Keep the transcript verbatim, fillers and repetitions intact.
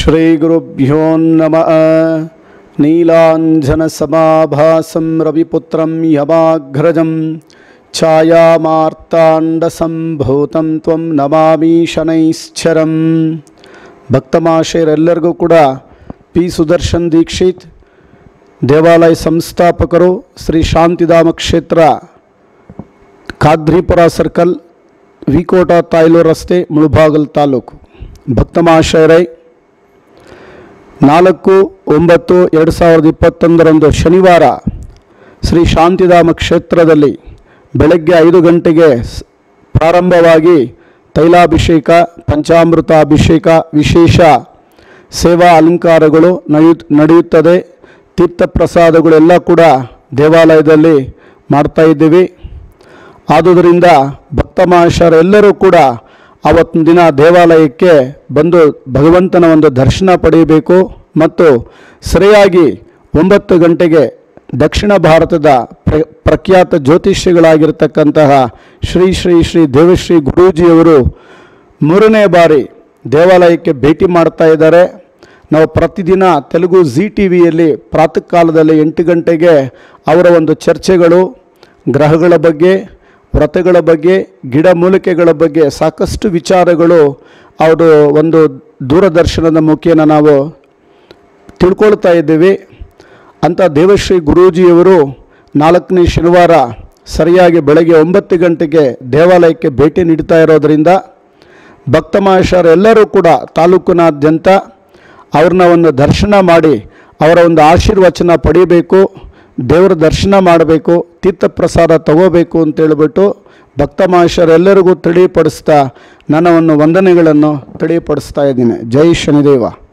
श्रीगुरुभ्यो नमः। नीलाञ्जनसमाभासं रविपुत्रं यमाग्रजं ಛಾಯಾಮಾರ್ತಾಂಡಸಂಭೂತಂ ತ್ವಂ ನಮಾಮಿ ಶನೈಶ್ಚರಂ. ಭಕ್ತಮಾಶಯರೆಲ್ಲರಿಗೂ ಕೂಡ ಪಿ ಸುದರ್ಶನ್ ದೀಕ್ಷಿತ್ ದೇವಾಲಯ ಸಂಸ್ಥಾಪಕರು, ಶ್ರೀ ಶಾಂತಿಧಾಮ ಕ್ಷೇತ್ರ, ಖಾದ್ರಿಪುರ ಸರ್ಕಲ್, ವಿಕೋಟ ತಾಯ್ಲೂರು ರಸ್ತೆ, ಮುಳಬಾಗಿಲು ತಾಲೂಕು. ಭಕ್ತಮಾಶಯರೇ, ನಾಲ್ಕು ಒಂಬತ್ತು ಎರಡು ಸಾವಿರದ ಇಪ್ಪತ್ತೊಂದರಂದು ಶನಿವಾರ ಶ್ರೀ ಶಾಂತಿಧಾಮ ಕ್ಷೇತ್ರದಲ್ಲಿ ಬೆಳಗ್ಗೆ ಐದು ಗಂಟೆಗೆ ಪ್ರಾರಂಭವಾಗಿ ತೈಲಾಭಿಷೇಕ, ಪಂಚಾಮೃತ ಅಭಿಷೇಕ, ವಿಶೇಷ ಸೇವಾ ಅಲಂಕಾರಗಳು ನಡೆಯುತ್ತದೆ. ತೀರ್ಥಪ್ರಸಾದಗಳೆಲ್ಲ ಕೂಡ ದೇವಾಲಯದಲ್ಲಿ ಮಾಡ್ತಾ ಇದ್ದೀವಿ. ಆದುದರಿಂದ ಭಕ್ತಮಹಾಶಯರೆಲ್ಲರೂ ಕೂಡ ಆವತ್ತಿನ ದಿನ ದೇವಾಲಯಕ್ಕೆ ಬಂದು ಭಗವಂತನ ಒಂದು ದರ್ಶನ ಪಡೆಯಬೇಕು. ಮತ್ತು ಸರಿಯಾಗಿ ಒಂಬತ್ತು ಗಂಟೆಗೆ ದಕ್ಷಿಣ ಭಾರತದ ಪ್ರ ಪ್ರಖ್ಯಾತ ಜ್ಯೋತಿಷ್ಯಗಳಾಗಿರ್ತಕ್ಕಂತಹ ಶ್ರೀ ಶ್ರೀ ಶ್ರೀ ದೇವಶ್ರೀ ಗುರೂಜಿಯವರು ಮೂರನೇ ಬಾರಿ ದೇವಾಲಯಕ್ಕೆ ಭೇಟಿ ಮಾಡ್ತಾ ಇದ್ದಾರೆ. ನಾವು ಪ್ರತಿದಿನ ತೆಲುಗು ಝೀ ಟಿ ವಿಯಲ್ಲಿ ಪ್ರಾತಃ ಕಾಲದಲ್ಲಿ ಎಂಟು ಗಂಟೆಗೆ ಅವರ ಒಂದು ಚರ್ಚೆಗಳು, ಗ್ರಹಗಳ ಬಗ್ಗೆ, ವ್ರತಗಳ ಬಗ್ಗೆ, ಗಿಡಮೂಲಿಕೆಗಳ ಬಗ್ಗೆ ಸಾಕಷ್ಟು ವಿಚಾರಗಳು ಅವರು ಒಂದು ದೂರದರ್ಶನದ ಮುಖೇನ ನಾವು ತಿಳ್ಕೊಳ್ತಾ ಇದ್ದೀವಿ. ಅಂಥ ದೇವಶ್ರೀ ಗುರೂಜಿಯವರು ನಾಲ್ಕನೇ ಶನಿವಾರ ಸರಿಯಾಗಿ ಬೆಳಗ್ಗೆ ಒಂಬತ್ತು ಗಂಟೆಗೆ ದೇವಾಲಯಕ್ಕೆ ಭೇಟಿ ನೀಡ್ತಾ ಇರೋದರಿಂದ ಭಕ್ತಮಹಾಶಯರೆಲ್ಲರೂ ಕೂಡ ತಾಲೂಕಿನಾದ್ಯಂತ ಅವ್ರನ್ನ ಒಂದು ದರ್ಶನ ಮಾಡಿ ಅವರ ಒಂದು ಆಶೀರ್ವಚನ ಪಡಿಬೇಕು, ದೇವರ ದರ್ಶನ ಮಾಡಬೇಕು, ತೀರ್ಥಪ್ರಸಾದ ತಗೋಬೇಕು ಅಂತೇಳ್ಬಿಟ್ಟು ಭಕ್ತಮಹಾಶಯರೆಲ್ಲರಿಗೂ ತಿಳಿಪಡಿಸ್ತಾ ನನ್ನ ಒಂದು ವಂದನೆಗಳನ್ನು ತಿಳಿಪಡಿಸ್ತಾ ಇದ್ದೀನಿ. ಜೈ ಶನಿದೇವ.